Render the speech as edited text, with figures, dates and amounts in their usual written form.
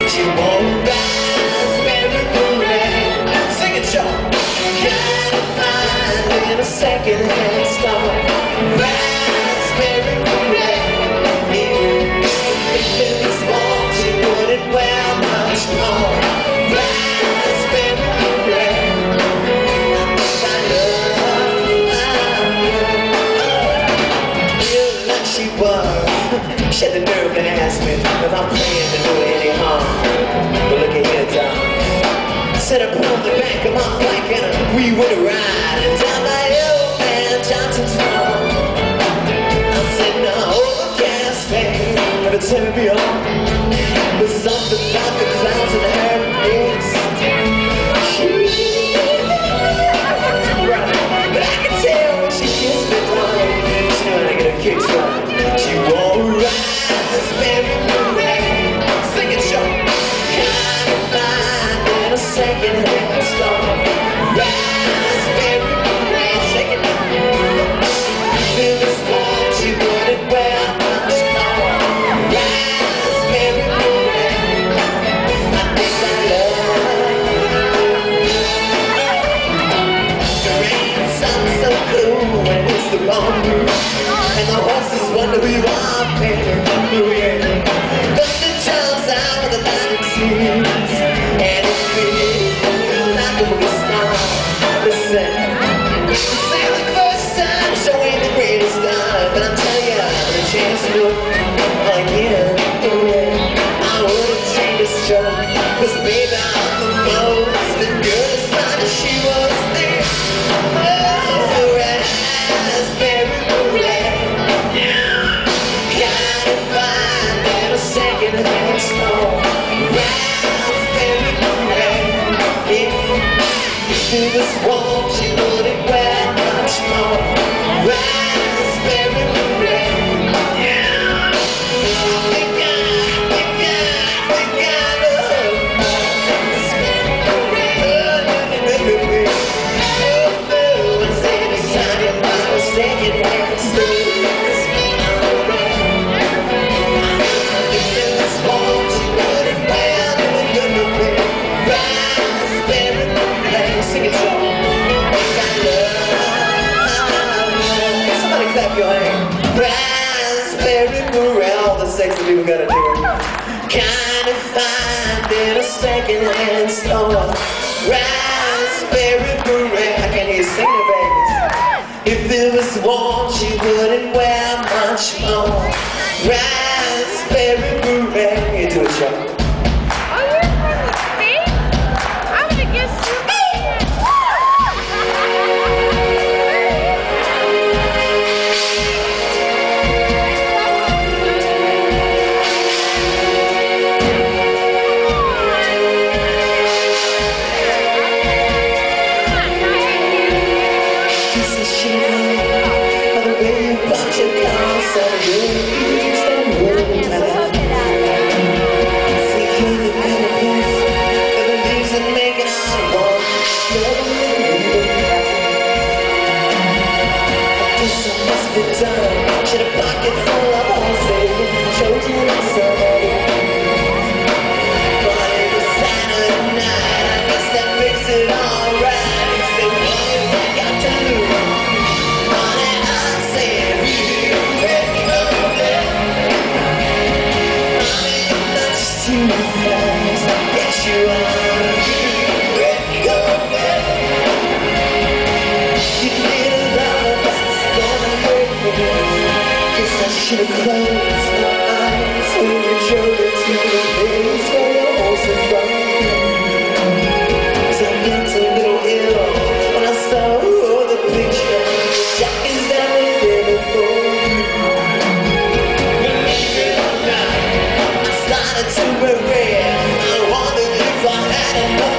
She won't raspberry beret. Sing it, Joe. Kind of fine in a second-hand store. Raspberry beret. If it was warm, she wouldn't wear much more. Raspberry beret. I love you like she was. She had the nerve to ask me if I'm playing to do her any harm. But look at here, Tom. Set up on the back of my bike and we would ride down by old man Johnson's farm. I'm sitting over gas tank, never turn me on. There's something about the clouds in her face. But I can tell when she kissed me, darling. She knew how to get her kicks right. She won't raspberry beret. Sing it, Joe. Kind of fine in a second-hand store. Raspberry beret. Shake it now. Feel this warm, she wouldn't wear much more. Raspberry beret. I think I love. The rain sounds so cool when it's the wrong mood. And the horses wonder who you are, baby. Oh yeah. But the child's out of the light seas. And it's feeling like a movie star. Listen, say the first time, so ain't the greatest time. But I'm telling you, the chance to look again. Oh yeah. I wouldn't change a stroke. 'Cause baby, I'm the most. The girl as fine as she was there. Oh, raspberry beret. Second-hand store. Raspberry beret. If it was warm, she wouldn't wear much more. Raspberry beret. I think I love raspberry beret. Oh, and say beside you about a second-hand store. Raspberry beret, all the sexy people gotta do it. Kind of fine in a second-hand store. Raspberry beret, I can't hear you singing, babies. If it was warm, she wouldn't wear much more. Raspberry beret, you do it, Joe. Should a pocket full of horses, chosen somebody. But it was Saturday night, I guess that makes it alright. He said, what have I got to lose? Honey, I said, you ready to go there? Honey, you're not just too fast. Yes, you are. You ready to go there? You need a lover that's gonna hurt me. I should have closed my eyes when you drove into the place where your horses run. 'Cause I got a little ill when I saw the picture. Jack is down there before you. Believe it or not, I started to regret. I wondered if I had enough.